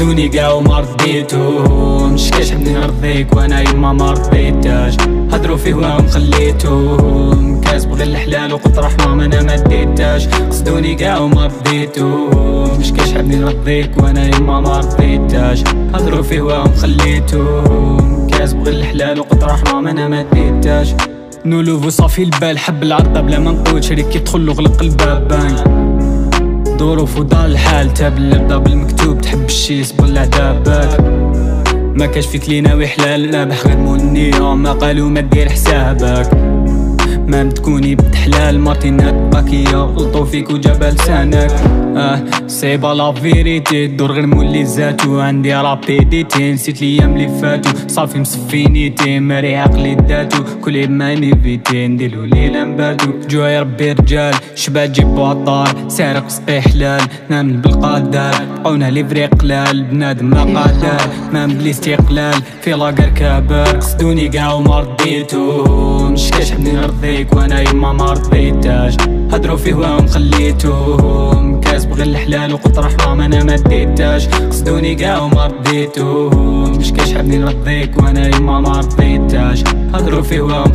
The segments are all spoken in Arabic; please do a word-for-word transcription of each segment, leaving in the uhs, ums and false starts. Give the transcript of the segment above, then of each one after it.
قصدوني كاع وما رديتهمش، كاش حبني نرضيك وانا يما ما رضيتهاش، هضروا في هواهم خليتهم، كاسب غير الحلال وقلت رحمة ما انا ما ديتهاش، قصدوني كاع وما رضيتهمش، كاش حبني نرضيك وانا يما ما رضيتهاش، هضروا في هواهم خليتهم، كاسب غير الحلال وقلت رحمة ما انا ما ديتهاش. نولوفو صافي البال حب العرضة بلا ما نقول شريك يدخل غلق الباب باين، ظروف ودار الحال تاب اللي بدا بالمكتوب تحب الشي يصبر العذابات، ما كاش فيك لي ناوي حلال رابح غير النية، ما قالوا ما دير حسابك، ما بتكوني بنت حلال مارتينات باكية غلطو فيك وجابها لسانك، اه سيبا لا فيريتي دور غير مولي زاتو، عندي رابيديتي نسيت ليام لي فاتو، صافي مسفينيتي ماري عقلي داتو، كل ما نيفيتي نديرو ليلة نباتو، جوعي ربي رجال شباب جيبو عطار، سارق سقي حلال نامن بالقدر، بقونا لي فري قلال بنادم ما قادر، ما بلي استقلال في لاكار كابر، قصدوني كاع وما رديتهمش، كاش حبني نرضيك وانا يما ما رضيتهاش، هضروا في هواهم خليتهم، كاسب غير الحلال وقلت رحمة ما انا ما ديتهاش، قصدوني كاع وما رضيتهمش، كاش حبني نرضيك وانا يما ما رضيتهاش، هضروا في هواهم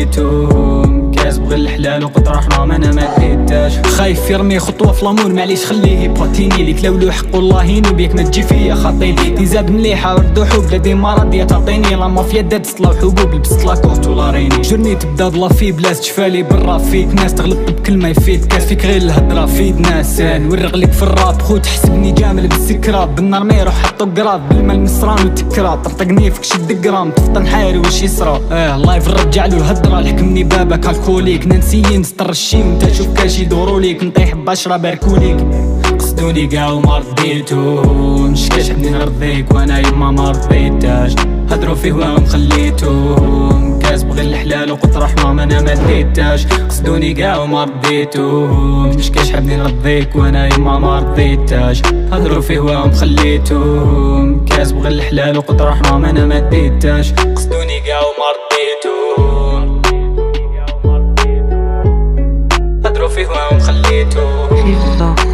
خليتهم، كاسب غير الحلال وقلت رحمة ما انا ما ديتهاش، خايف يرمي خطوة في لامور معليش خليه يباتيني ليك لولو حق والله ينو بيك ما تجي فيا خاطيني، تيزاد مليحة وردو حب بلادي ما راضية تعطيني، لا مافيا دات تصلاو حبوب لبست لاكورت ولا ريني، جرني تبدا ضلا في بلاص تشفالي برا فيك ناس تغلط بكلمة يفيد كاس فيك غير الهضرة فيد ناس، نورق لك في الراب خو تحسبني جامل بالسكراب، بالنار ما يروح حطو قراب بالما المسران وتكرا، طرطقني فيك شد قرام تفطن حاري واش يصرا، اه لايف نرجع له الهضرة لحكمني بابك الكوليك، ننسيين نسطر الشي وانت شوف كاش يدورو ليك، نطيح بشرة باركوليك، قصدوني كاع وما رديتهمش، كاش حبني نرضيك وانا يما ما رضيتهاش، هضروا في هواهم خليتهم، كاسب غير الحلال وقلت رحمة ما انا ما ديتهاش، قصدوني كاع وما رضيتهمش، كاش حبني نرضيك وانا يما ما رضيتهاش، هضروا في هواهم خليتهم، كاسب غير الحلال وقلت رحمة ما انا ما ديتهاش، قصدوني كاع وما رضيتهم، هضروا في هواهم خليتهم.